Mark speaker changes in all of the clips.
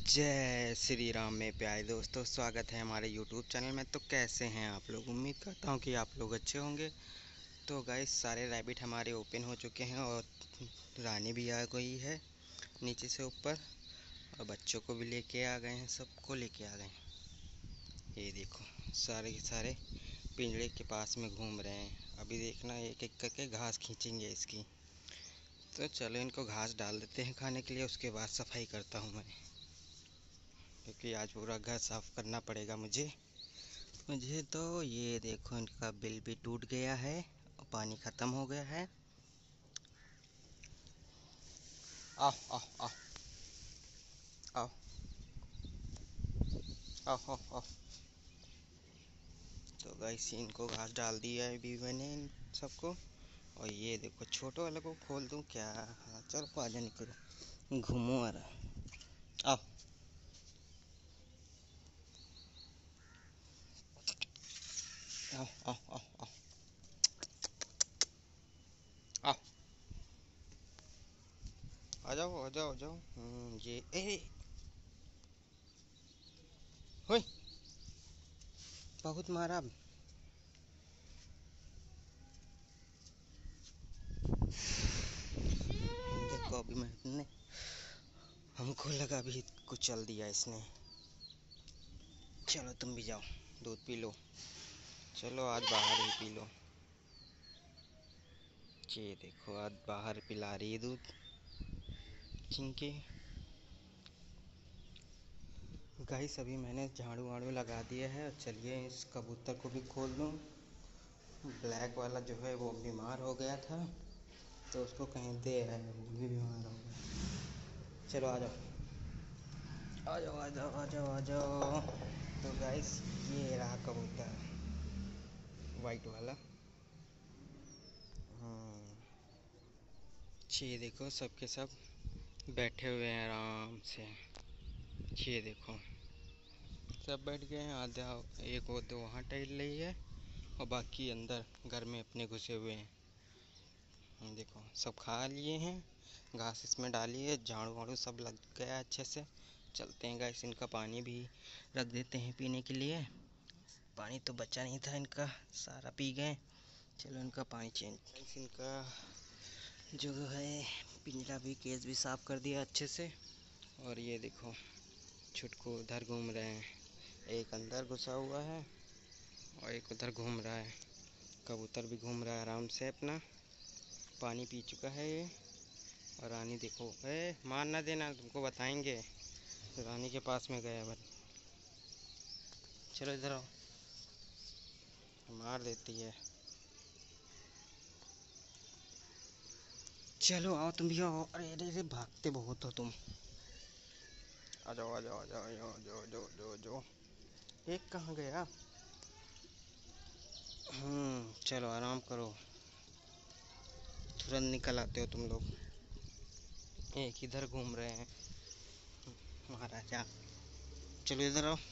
Speaker 1: जय श्री राम में प्यारे दोस्तों, स्वागत है हमारे YouTube चैनल में। तो कैसे हैं आप लोग? उम्मीद करता हूं कि आप लोग अच्छे होंगे। तो गाइस, सारे रैबिट हमारे ओपन हो चुके हैं और रानी भी आ गई है नीचे से ऊपर, और बच्चों को भी लेके आ गए हैं, सबको लेके आ गए हैं। ये देखो, सारे के सारे पिंजरे के पास में घूम रहे हैं। अभी देखना, एक एक करके घास खींचेंगे इसकी। तो चलो इनको घास डाल देते हैं खाने के लिए, उसके बाद सफाई करता हूँ मैं, क्योंकि आज पूरा घर साफ करना पड़ेगा मुझे। तो ये देखो, इनका बिल भी टूट गया है और पानी ख़त्म हो गया है। आओ आओ आओ आओ आओ आओ आओ। तो गाइस, इनको घास डाल दिया है अभी मैंने इन सबको। और ये देखो, छोटो वाले को खोल दूं क्या? हाँ चलो, आजा, निकलो, घूमो आ रहा। आओ आओ आओ आओ आओ आओ, आ जाओ आ जाओ आ जाओ। ये होय, बहुत मारा। देखो, अभी मैंने, हमको लगा अभी कुचल दिया इसने। चलो तुम भी जाओ, दूध पी लो। चलो आज बाहर ही पी लो। ये देखो, आज बाहर पिला रही है दूध चिंकी। गाइस, अभी मैंने झाड़ू वाड़ू लगा दिया है, और चलिए इस कबूतर को भी खोल दूँ। ब्लैक वाला जो है वो बीमार हो गया था, तो उसको कहीं दे आए, वो भी बीमार हो गया। चलो आ जाओ आ जाओ आ जाओ आ जाओ आ जाओ। तो गाइस, ये रहा कबूतर, वाइट वाला। ये देखो, सबके सब बैठे हुए हैं आराम से। ये देखो, सब बैठ गए हैं। आधा एक वो तो वहाँ टहल रही है, और बाकी अंदर घर में अपने घुसे हुए हैं। देखो, सब खा लिए हैं, घास इसमें डाली है, झाड़ू वाड़ू सब लग गया अच्छे से। चलते हैं गाइस, इनका पानी भी रख देते हैं पीने के लिए। पानी तो बचा नहीं था इनका, सारा पी गए। चलो इनका पानी चेंज, इनका जो है पिंजरा भी, केस भी साफ़ कर दिया अच्छे से। और ये देखो, छुटकू उधर घूम रहे हैं, एक अंदर घुसा हुआ है और एक उधर घूम रहा है। कबूतर भी घूम रहा है आराम से अपना, पानी पी चुका है ये। और रानी देखो, मार ना देना, तुमको बताएंगे। रानी के पास में गया बस। चलो इधर आओ, मार देती है। चलो आओ, तुम भी आओ। अरे अरे अरे, भागते बहुत हो तुम। आ जाओ आ जाओ आ जाओ आ जाओ जो जो जो जो। एक कहाँ गया? चलो आराम करो, तुरंत निकल आते हो तुम लोग। एक इधर घूम रहे हैं महाराजा। चलो इधर आओ।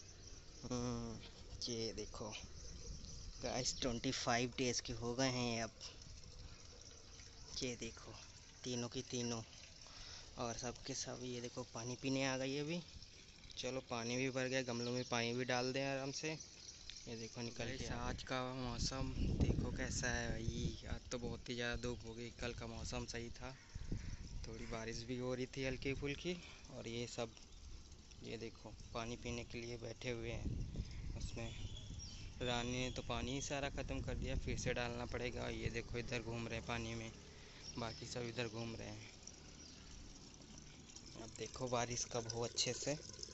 Speaker 1: ये देखो गाइस, 25 डेज के हो गए हैं अब। ये देखो, तीनों की तीनों, और सब के सब। ये देखो, पानी पीने आ गई अभी। चलो, पानी भी भर गया, गमलों में पानी भी डाल दें आराम से। ये देखो, निकल के आज का मौसम देखो कैसा है भाई। आज तो बहुत ही ज़्यादा धूप हो गई, कल का मौसम सही था, थोड़ी बारिश भी हो रही थी हल्की फुल्की। और ये सब, ये देखो, पानी पीने के लिए बैठे हुए हैं उसमें। रानी ने तो पानी ही सारा ख़त्म कर दिया, फिर से डालना पड़ेगा। ये देखो, इधर घूम रहे हैं पानी में, बाकी सब इधर घूम रहे हैं। अब देखो बारिश कब हो अच्छे से।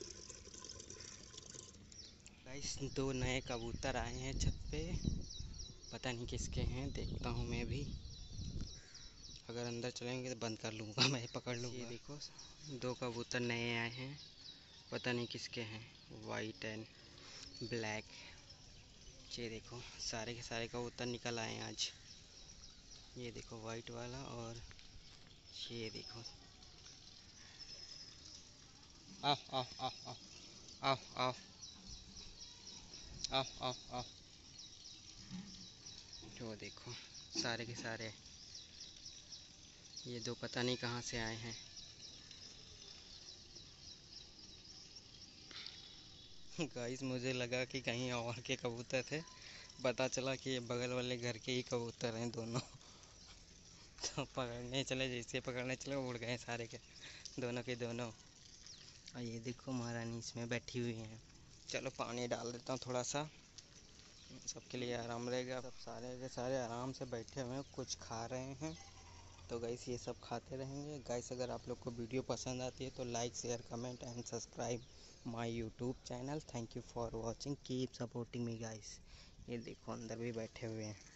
Speaker 1: गाइस, 2 नए कबूतर आए हैं छत पे, पता नहीं किसके हैं, देखता हूँ मैं भी। अगर अंदर चलेंगे तो बंद कर लूँगा, मैं पकड़ लूँगा। ये देखो, 2 कबूतर नए आए हैं, पता नहीं किसके हैं, वाइट एंड ब्लैक। ये देखो, सारे के सारे कबूतर निकल आए हैं आज। ये देखो, वाइट वाला, और ये देखो। आओ आओ आओ आओ आओ आओ आओ आओ आओ। जो देखो, सारे के सारे, ये 2 पता नहीं कहाँ से आए हैं। गाइस मुझे लगा कि कहीं और के कबूतर थे, पता चला कि ये बगल वाले घर के ही कबूतर हैं दोनों। तो पकड़ने चले, जैसे पकड़ने चले उड़ गए सारे के दोनों के दोनों। और ये देखो महारानी इसमें बैठी हुई हैं। चलो पानी डाल देता हूँ थोड़ा सा, सबके लिए आराम रहेगा। सब सारे के सारे आराम से बैठे हुए हैं, कुछ खा रहे हैं। तो गाइस ये सब खाते रहेंगे। गाइस अगर आप लोग को वीडियो पसंद आती है तो like share comment and subscribe my YouTube channel. Thank you for watching, keep supporting me guys. ये देखो अंदर भी बैठे हुए हैं।